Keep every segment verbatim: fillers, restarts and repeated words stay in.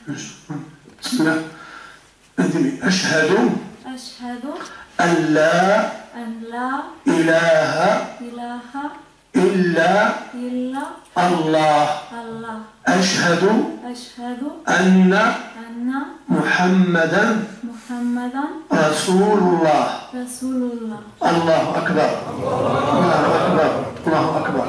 بسم الله. أشهد أشهد أن لا أن لا إله إله إلا إلا الله. الله. أشهد أشهد أن أن محمدا محمدا رسول الله. رسول الله. الله أكبر. الله أكبر. الله أكبر.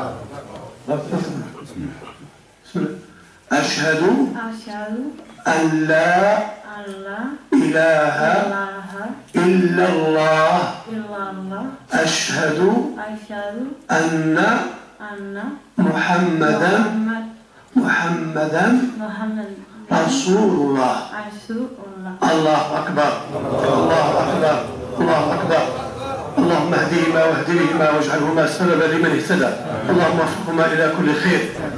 أشهد أشهد أن لا أن لا إله إله إلا الله. إلا الله. أشهد أشهد أن أن محمدا محمد محمدا محمد رسول الله. رسول الله. الله أكبر. الله أكبر. الله أكبر. اللهم اهدهما واهد بهما واجعلهما سببا لمن اهتدى. اللهم وفقهما إلى كل خير.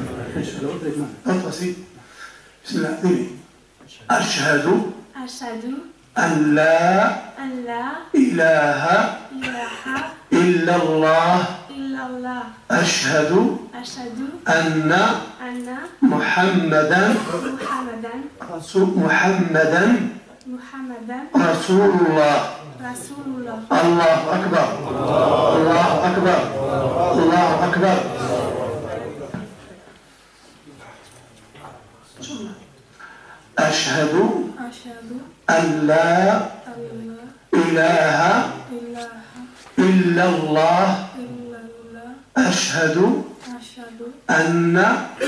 بسم الله. أشهد أشهد أن لا أن لا إله إله إلا الله. إلا الله. أشهد أشهد أن أن محمدا محمدا رسول محمدا محمدا رسول الله. رسول الله. الله أكبر. الله أكبر. الله أكبر. أشهد أشهد أن لا أن لا إله إله إلا الله. إلا الله. أشهد أشهد أن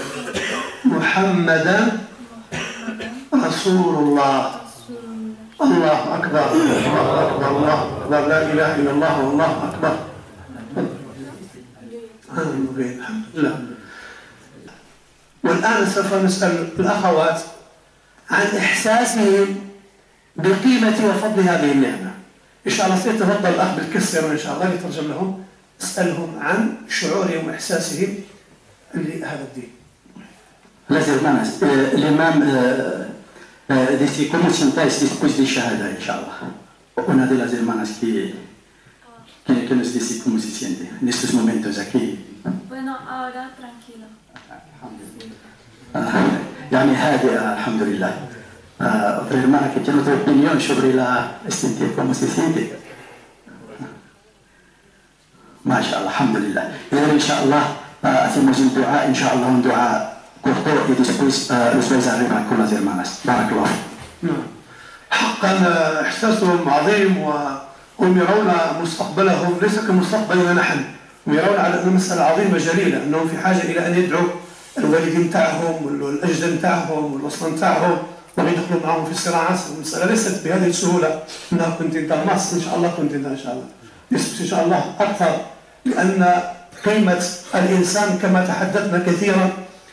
محمدا محمدا رسول الله. رسول الله. الله أكبر. الله أكبر. الله أكبر. لا إله إلا الله والله أكبر. الحمد لله. والآن سوف نسأل الأخوات عن إحساسهم بقيمة وفضل هذه النعمة. إن شاء الله سيتفضل الأخ بالكسر إن شاء الله يترجم لهم. اسألهم عن شعورهم وإحساسهم لهذا الدين. Las hermanas, eh, el imam eh, dice cómo sentáis después de shahada, inshallah. Una de las hermanas que, que, que nos dice cómo se siente en estos momentos aquí. Bueno, ahora tranquilo. يعني هادئة الحمد لله. Otra hermana que tiene otra opinión sobre la sentir cómo se siente. ما شاء الله الحمد لله. إذا إن شاء الله hacemos un dua, إن شاء الله un dua corto y después los vais a arribar con las hermanas. بارك الله. نعم. حقا إحساسهم عظيم وهم يرون مستقبلهم ليس كمستقبلنا نحن. هم يرون على أنه مسألة عظيمة جليلة، أنهم في حاجة إلى أن يدعوا الوالدين تاعهم والأجداد تاعهم والأصنام تاعهم ويدخلوا معهم في صراعات. المسألة ليست بهذه السهولة أنها كنت أنت مصر إن شاء الله كنت أنت إن شاء الله يثبت إن شاء الله أكثر، لأن قيمة الإنسان كما تحدثنا كثيرا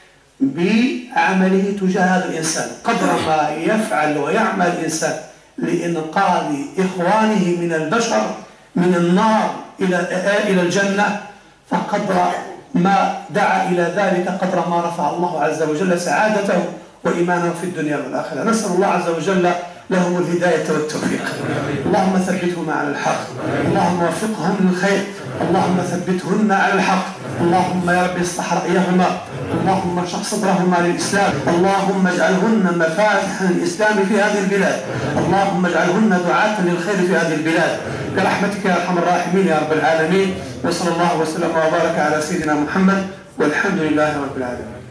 بعمله تجاه هذا الإنسان، قدر ما يفعل ويعمل الإنسان لإنقاذ إخوانه من البشر من النار إلى إلى الجنة، فقدر ما دعا إلى ذلك قدر ما رفع الله عز وجل سعادته وإيمانه في الدنيا والآخرة. نسأل الله عز وجل لهم الهداية والتوفيق. اللهم ثبتهم على الحق، اللهم وفقهم للخير، اللهم ثبتهن على الحق، اللهم يا رب اصلح رأيهما، اللهم اشرح صدرهما للإسلام، اللهم اجعلهن مفاتح للإسلام في هذه البلاد، اللهم اجعلهن دعاة للخير في هذه البلاد برحمتك يا أرحم الراحمين يا رب العالمين. وصلى الله وسلم وبارك على سيدنا محمد والحمد لله رب العالمين.